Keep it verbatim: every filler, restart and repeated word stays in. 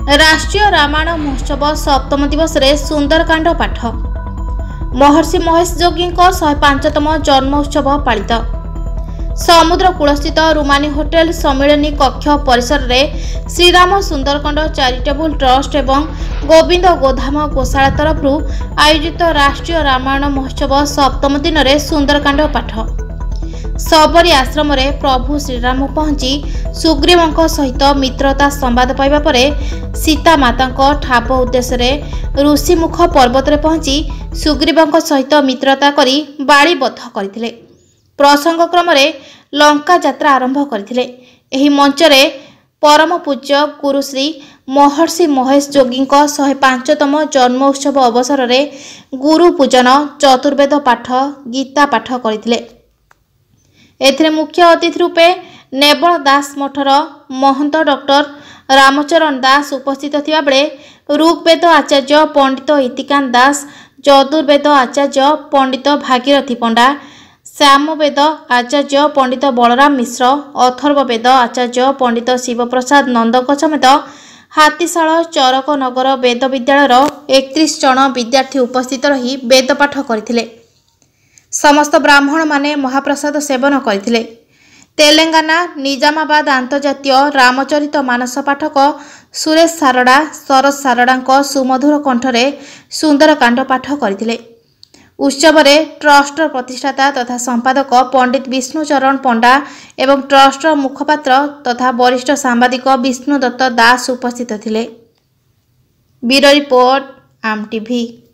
राष्ट्रीय रामायण महोत्सव सप्तम दिवस रे सुंदरकांड पाठ। महर्षि महेश जोगी शहे पांचतम जन्मोत्सव पालित। समुद्र कूलस्थित रुमानी होटेल सम्मिलनी कक्ष परिसर में श्रीराम सुंदरकांड चैरिटेबल ट्रस्ट एवं गोविंद गोधाम गोशाला तरफ आयोजित राष्ट्रीय रामायण महोत्सव सप्तम दिन में सुंदरकांड पाठ। सबरी आश्रम रे प्रभु श्रीराम पहुंची सुग्रीवों सहित मित्रता संवाद पाइबा परे सीता माता ठाब उद्देश्य ऋषिमुख पर्वत रे पहुंची सुग्रीवों सहित मित्रता करी बाड़ीबद्ध करथिले। प्रसंग क्रम रे लंका यात्रा आरंभ करथिले। एही मंच रे परम पूज्य गुरुश्री महर्षि महेश जोगी शहे पांचतम जन्मोत्सव अवसर रे गुरु पूजन चतुर्वेद पाठ गीता पाठ करथिले। एथिरे मुख्य अतिथि रूपे नेबल दास मठर महंत डॉक्टर रामचरण दास उपस्थित थिबा बेले ऋग्वेद आचार्य पंडित इतिकांत दास, यजुर्वेद आचार्य पंडित भागीरथी पंडा, सामवेद आचार्य पंडित बलराम मिश्र, अथर्ववेद आचार्य पंडित शिवप्रसाद नंदक समेत हातीशाल चरक नगर वेद विद्यालयर एकतीस जन विद्यार्थी उपस्थित रही वेदपाठ करथिले। समस्त ब्राह्मण माने महाप्रसाद सेवन करथिले। तेलंगाना निजामाबाद अंतर्जातीय रामचरित मानस पाठक सुरेश सारड़ा शरद सारड़ा सुमधुर कंठरे सुंदरकांड पाठ करथिले। उत्सव रे ट्रस्ट प्रतिष्ठाता तथा संपादक पंडित विष्णुचरण पंडा एवं ट्रस्ट मुखपात्र तथा वरिष्ठ सांबादिक विष्णुदत्त दास उपस्थित थिले। ब्यूरो रिपोर्ट आम टीवी।